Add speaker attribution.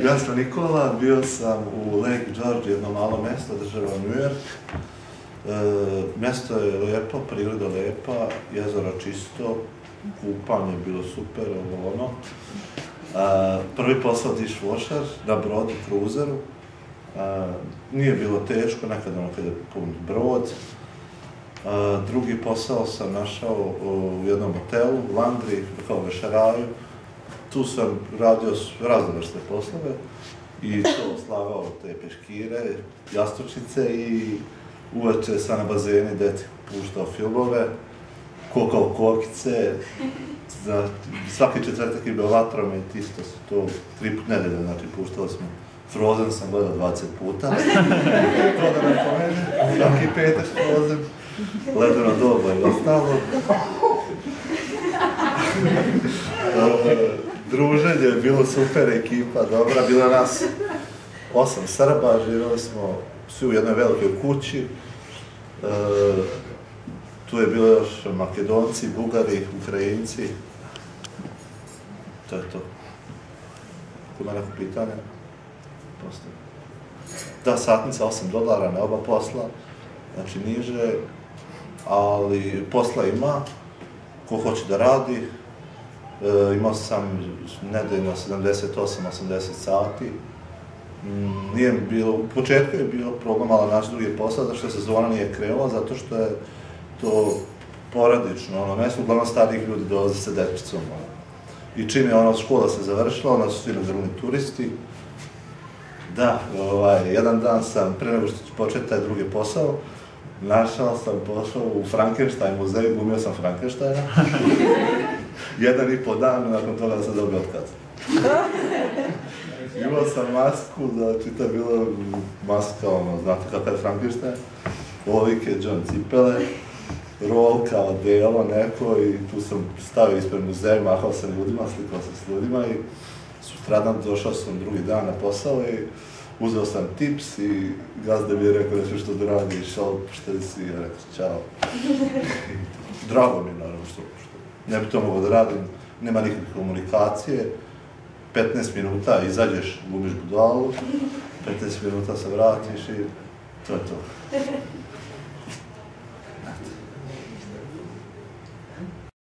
Speaker 1: Ja sam Nikola, bio sam u Lake George, jedno malo mjesto, država New York. Mjesto je lijepo, priroda lijepa, jezero čisto, kupanje je bilo super, ono. Prvi posao dishwasher na brodu, kruzeru. Nije bilo teško, nekad ono kada je pun brod. Drugi posao sam našao u jednom hotelu, Landry, kao vešeraju. Tu sam radio razne vrste poslove i to slagao te peškire, jastučnice i uveče sam na bazeni deti puštao filmove, kokao kokice. Svaki četvrtak je bio Vatromet, isto su to 3 put nedelje, znači puštali smo. Frozen sam gledao 20 puta. To da ne pomene, svaki petak Frozen. Ledeno doba i ostalo. Druženje je bilo super, ekipa dobra, bilo nas 8 Srba, živjeli smo svi u jednoj velikoj kući. Tu je bilo još Makedonci, Bugari, Ukrajinci. To je to. Ako ima neko pitanje? Postoji. Da, satnica $8 na oba posla, znači niže, ali posla ima, ko hoće da radi. Imao sam nedeljno 78-80 sati. Nije bilo, u početku je bio problem, ali naći drugi posao, zato što sezona nije krenula, zato što je to porodično, ono, mjesto uglavnom starijih ljudi dolaze sa dečicom. I čim je škola se završila, onda su svi nazirani turisti. Da, jedan dan sam, pre nego što ću početi taj drugi posao, našao sam pošao u Frankenstein muzej, glumio sam Frankensteina. 1,5 dan, nakon toga sam dobio otkaz. Imao sam masku, znači to je bilo maska, znate kakav je Frankenstein? Ovike, John cipele, rolka, odelo neko i tu sam stavio ispred muzeja, mahao sam ljudima, slikao sam s ljudima i sutradan došao sam drugi dan na posao i uzeo sam tips i gazda mi je rekao da ću što da radi, šao, šta si, i ja rekao, čao. Drago mi je, naravno, što ne bi to mogao da radim, nema nikakve komunikacije, 15 minuta izađeš, gumiš budalu, 15 minuta se vratiš i to je to.